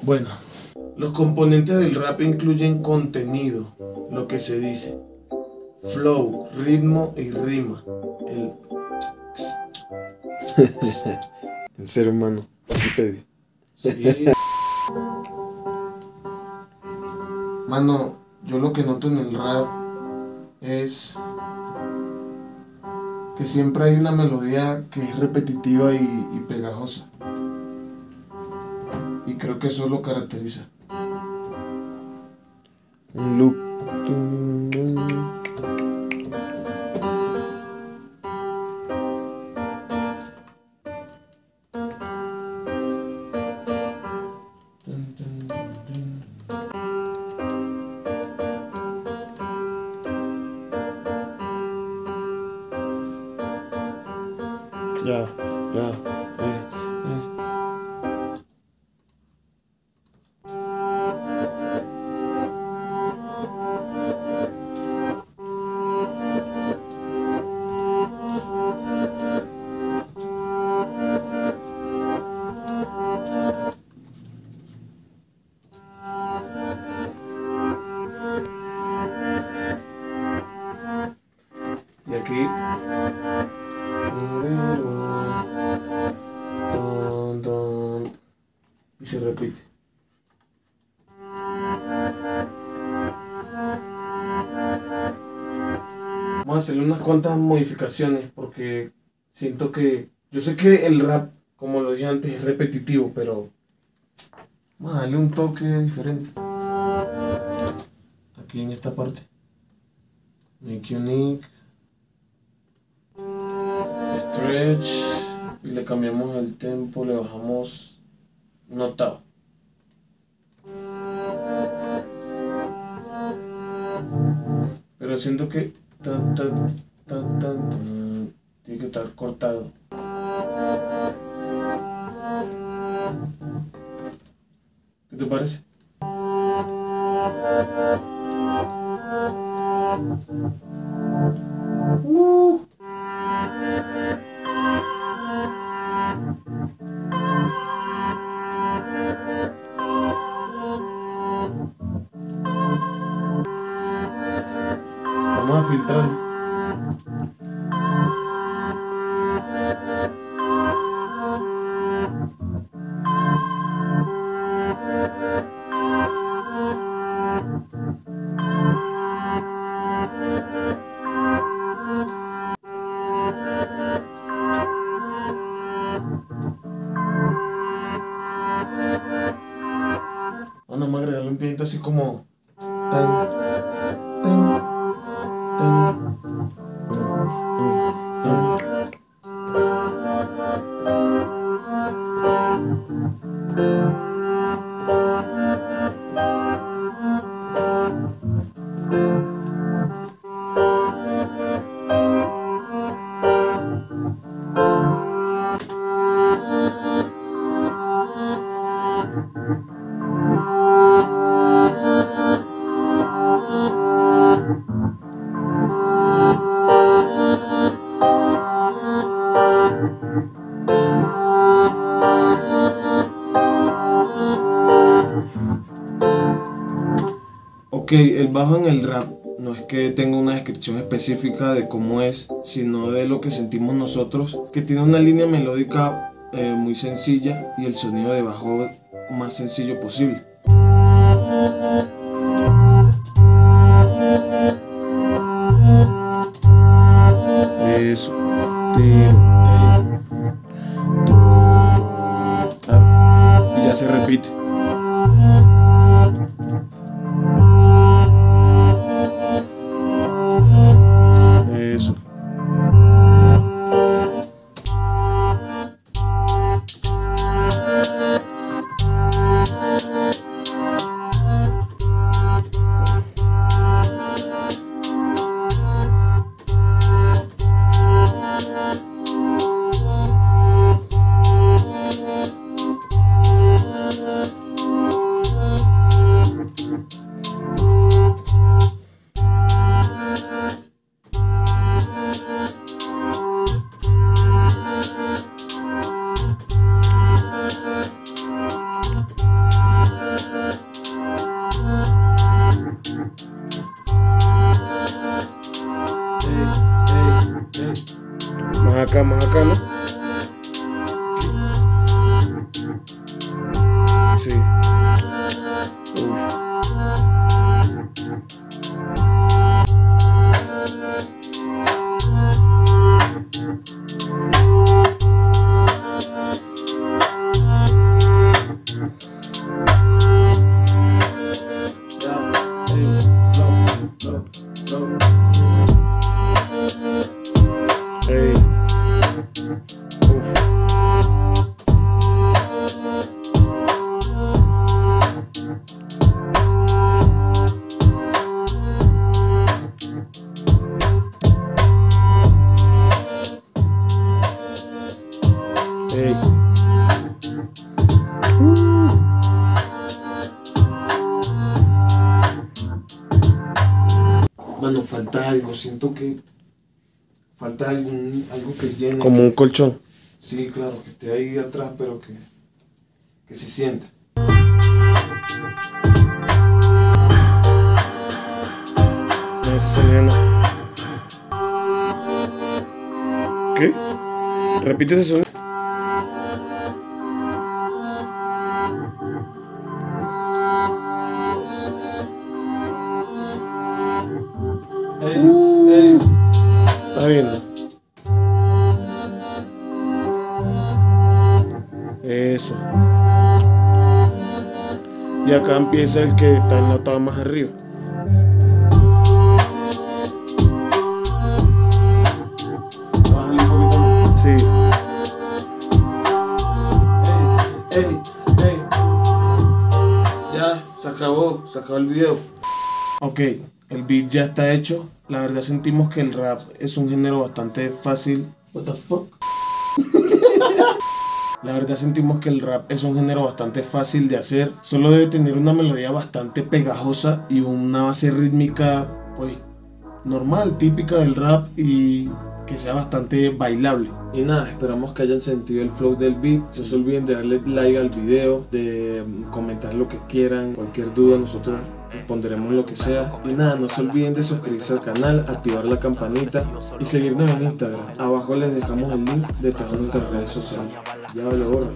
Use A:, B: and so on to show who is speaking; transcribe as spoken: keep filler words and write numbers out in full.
A: Bueno, los componentes del rap incluyen contenido, lo que se dice, flow, ritmo y rima. El...
B: En serio, hermano. Wikipedia.
A: Sí. Mano, yo lo que noto en el rap es que siempre hay una melodía que es repetitiva y, y pegajosa. Y creo que eso lo caracteriza.
B: Un loop. Tum, tum. Ya, ya, eh, eh.
A: Y aquí. Y se repite. Vamos a hacerle unas cuantas modificaciones porque siento que... Yo sé que el rap, como lo dije antes, es repetitivo, pero vamos a darle un toque diferente. Aquí en esta parte. Make unique. Stretch. Y le cambiamos el tempo, le bajamos un octavo. Pero siento que ta, ta, ta, ta, ta, tiene que estar cortado. ¿Qué te parece? Uh. Vamos a filtrarlo. Vamos a agregarle un pianito así como tan, tan, tan, tan. Ok, el bajo en el rap no es que tenga una descripción específica de cómo es, sino de lo que sentimos nosotros, que tiene una línea melódica eh, muy sencilla y el sonido de bajo más sencillo posible. Eso. Y ya se repite. Eso.
B: acá, más acá, ¿no? Sí. Uf. Hey. Uf. Hey. Uh.
A: Mano, falta algo, siento que falta algún, algo que llene.
B: Como
A: que-
B: un colchón.
A: Sí, claro, que esté ahí atrás, pero que, que se sienta.
B: No, ese sonido no. ¿Qué? Repite ese sonido.
A: Ey, ey.
B: ¿Estás viendo? Eso. Y acá empieza el que está en la octava más arriba.
A: Bájale un poquito más.
B: Sí.
A: Ey, ey, ey. Ya, se acabó, se acabó el video. Ok, el beat ya está hecho. La verdad sentimos que el rap es un género bastante fácil. What the fuck? La verdad sentimos que el rap es un género bastante fácil de hacer. Solo debe tener una melodía bastante pegajosa y una base rítmica, pues, normal, típica del rap y que sea bastante bailable. Y nada, esperamos que hayan sentido el flow del beat. No se olviden de darle like al video, de comentar lo que quieran, cualquier duda nosotros responderemos lo que sea. Y nada, no se olviden de suscribirse al canal, activar la campanita y seguirnos en Instagram. Abajo les dejamos el link de todas nuestras redes sociales. Ya vale, borra.